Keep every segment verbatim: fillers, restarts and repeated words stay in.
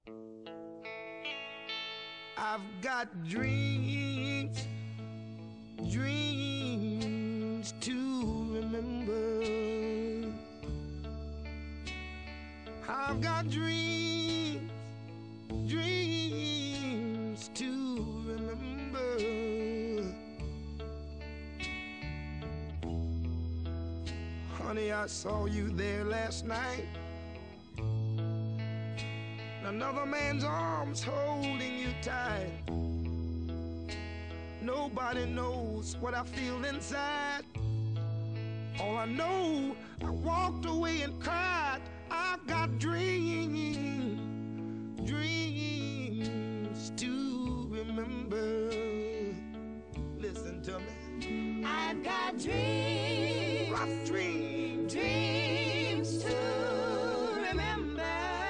I've got dreams, dreams to remember. I've got dreams, dreams to remember. Honey, I saw you there last night. Another man's arms holding you tight. Nobody knows what I feel inside. All I know, I walked away and cried. I've got dreams, dreams to remember. Listen to me. I've got dreams, rough dreams, dreams to remember.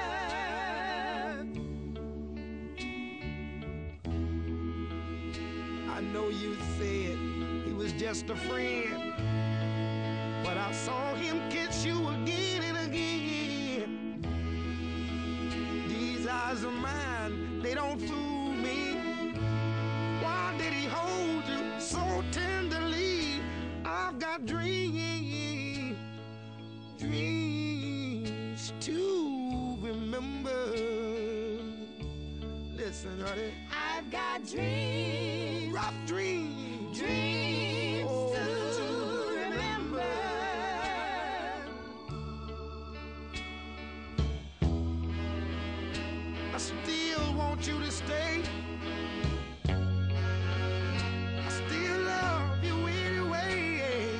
I know you said he was just a friend, but I saw him kiss you again and again. These eyes of mine, they don't fool me. Why did he hold you so tenderly? I've got dreams, dreams to remember. Listen, honey. I've got dreams, rough dreams, dreams oh, to remember. I still want you to stay. I still love you anyway.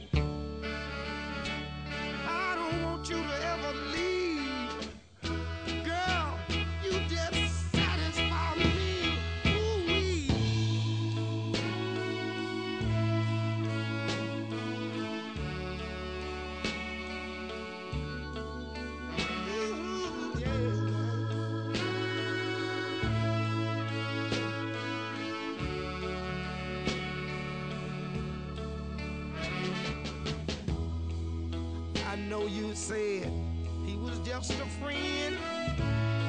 I don't want you to ever leave. Girl, you just satisfy me. Ooh-wee. Ooh, yeah. I know you said he was just a friend,